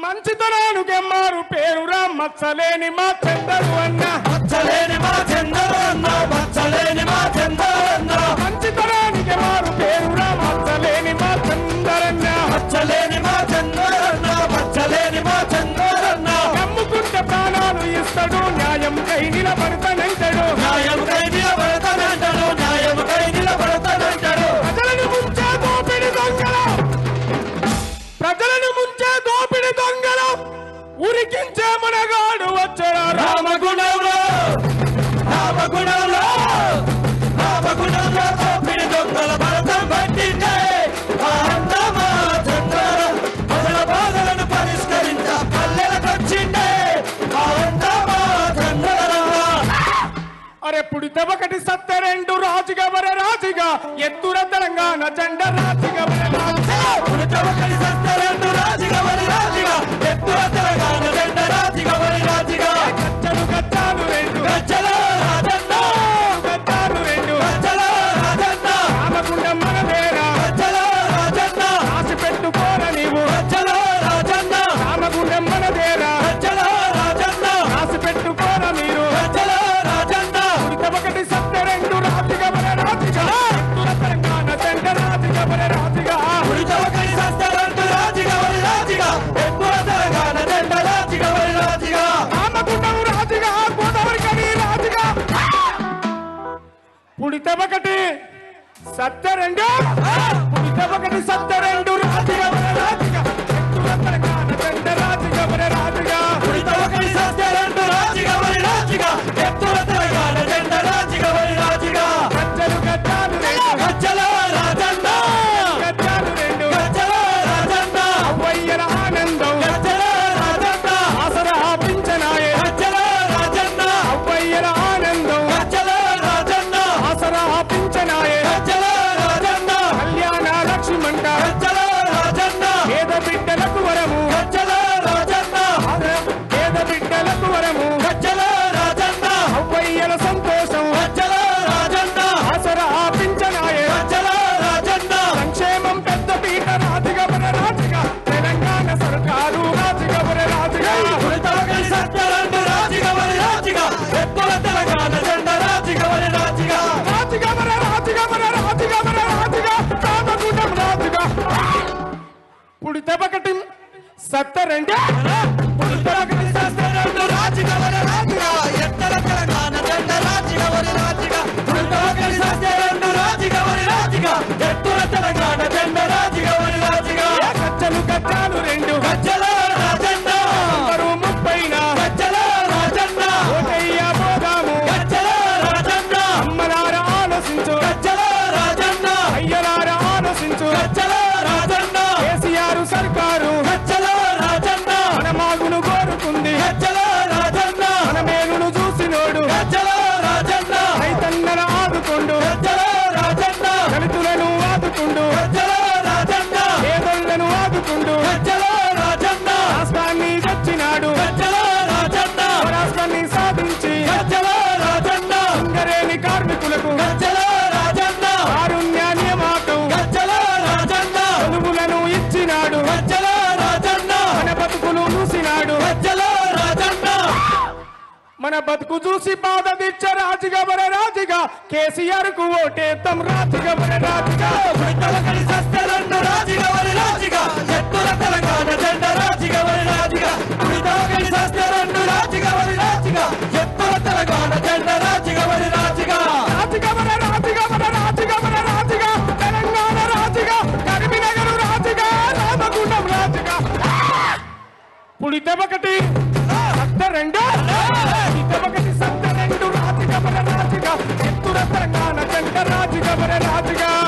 మంచితనానికి మారు పేరురా మచ్చలేని మా చందరు అన్న మచ్చలేని మా చందరు అన్న మచ్చలేని మా చందరు అన్న మంచితనానికి మారు పేరురా మచ్చలేని మా చందరన్న మచ్చలేని మా చందరు అన్న మచ్చలేని మా చందరు అన్న నమ్ముకుంటే ప్రాణాలు ఇస్తాడు న్యాయం కై నిలబడతానంటాడు న్యాయం కై నిలబడతానంటాడు న్యాయం కై నిలబడతానంటాడు ప్రజలను ముంచే దోపిడి దొంగలు ప్రజలను ముంచే దోపిడి దొంగలు ఉరికించే మనగాడు వచ్చారా రామగుణంలో రామగుణంలో రామగుణంలో దోపిడి దొంగల భరతం పట్టిందే మా చంద్ర ప్రజల బాధలను పరిష్కరించ పల్లెలకొచ్చిండే మా చంద్ర అరే పుడితవకటి సత్తెరెండు రాజుగా వర రాజుగా ఎత్తుర తెలంగాణ జెండ రాజుగా వర రాజుగా పుడితవకటి సత్తెరెండు రాజుగా వరి రాజుగా ఎత్తుల తెలంగాణ జెండ రాజుగా వరి రాజుగా గజ్జలు గజ్జాలు రెండు గజ్జల రాజన్న గజ్జాలు రెండు గజ్జల రాజన్న రామగుండం మనదేరా గజ్జల రాజన్న రాసి పెట్టుకోర నీవు గజ్జల రాజన్న రామగుండం మనదేరా గజ్జల రాజన్న రాసి పెట్టుకోర మీరు గజ్జల రాజన్న పుడితవకటి సత్తెరెండు రాజుగా వర రాజుగా ఎత్తుర తెలంగాణ జెండ రాజుగా వర రాజుగా పుడితవకటి సత్తెరెండు రాజుగా వరి రాజుగా ఎత్తుల తెలంగాణ జెండ రాజుగా వరి రాజుగా రామగుండం రాజుగా గోదావరి కవి రాజుగా పుడితవకటి సత్తెరెండు పుడితవకటి సత్తెరెండు రాజుగా వర రాజుగా ఎత్తుల తెలంగాణ జెండ రాజుగా వర రాజుగా పుడితవకటి సత్తెరెండు రాజుగా వరి రాజుగా ఎత్తుల తెలంగాణ జెండ రాజుగా వరి రాజుగా గజ్జలు గజ్జాలు రెండు గజ్జల రాజన్న గజ్జాలు రెండు గజ్జల రాజన్న అవ్వయ్యల ఆనందం గజ్జల రాజన్న ఆసరా పింఛనాయే గజ్జల రాజన్న అవ్వయ్యల ఆనందం గజ్జల రాజన్న ఆసరా పింఛనాయే గజ్జల రాజన్న కళ్యాణ లక్ష్మంట గజ్జల రాజన్న పేద బిడ్డలకు వరము గజ్జల రాజన్న పేద బిడ్డలకు వరము గజ్జల రాజన్న అవ్వయ్యల సంతోషం గజ్జల రాజన్న ఆసరా పింఛనాయే గజ్జల రాజన్న సంక్షేమం పెద్ద పీట రాజుగా మన రాజుగా తెలంగాణ సర్కారు రాజుగా మన రాజుగా పుడితవకటి సత్తెరెండు రాజుగా వరి రాజుగా ఎత్తుల తెలంగాణ జెండ రాజుగా వరి రాజుగా రాజుగా మన రాజుగా మన రాజుగా మన రాజుగా రామగుండం రాజుగా పుడితవకటి సత్తెరెండు పుడితవకటి సత్తెరెండు రాజుగా వరి రాజుగా ఎత్తుల తెలంగాణ జెండ రాజుగా వరి రాజుగా పుడితవకటి సత్తెరెండు రాజుగా వరి రాజుగా ఎత్తుల తెలంగాణ జెండ రాజుగా వరి రాజుగా గజ్జలు గజ్జాలు రెండు గజ్జల రాజన్న బరువు ముప్పైన గజ్జల రాజన్న ఓటయ్య పోదాము గజ్జల రాజన్న అమ్మలార ఆలోచించు గజ్జల రాజన్న అయ్యలార ఆలోచించు గజ్జల రాజన్న కేసీఆర్ సర్కారు గజ్జల రాజన్న మన మాగును కోరుకుంది గజ్జల రాజన్న మన మేలును చూసినోడు గజ్జల రాజన్న రైతన్నల ఆదుకుండు గజ్జల రాజన్న దళితులను ఆదుకుండు గజ్జల రాజన్న పేదోళ్లను ఆదుకుండు గజ్జల రాజన్న రాష్ట్రాన్ని తెచ్చినాడు గజ్జల రాజన్న రాష్ట్రాన్ని సాధించి గజ్జల రాజన్న సింగరేణి కార్మికులకు గజ్జల రాజన్న కారుణ్య నియామకం గజ్జల రాజన్న చదువులను ఇచ్చినాడు గజ్జల రాజన్న మన బతుకులు చూసినాడు గజ్జల రాజన్న మన బతుకు చూసి బాధ తెచ్చ రాజుగా మన రాజుగా కేసీఆర్ కు ఓటేద్దాం రాజుగా మన రాజుగా పుడితవకటి సత్తెరెండు రాజుగా వరి రాజుగా ఎత్తుల తెలంగాణ జెండ రాజుగా వరి రాజుగా పుడితవకటి సత్తెరెండు రాజుగా వరి రాజుగా ఎత్తుల తెలంగాణ జెండ రాజుగా వరి రాజుగా రాజుగా మన రాజుగా మన రాజుగా మన రాజుగా తెలంగాణ రాజుగా కరీంనగర్ రాజుగా రామగుండం రాజుగా పుడితవకటి సత్తెరెండు పుడితవకటి సత్తెరెండు రాజుగా మన రాజుగా ఎత్తుల తెలంగాణ జెండ రాజుగా మన రాజుగా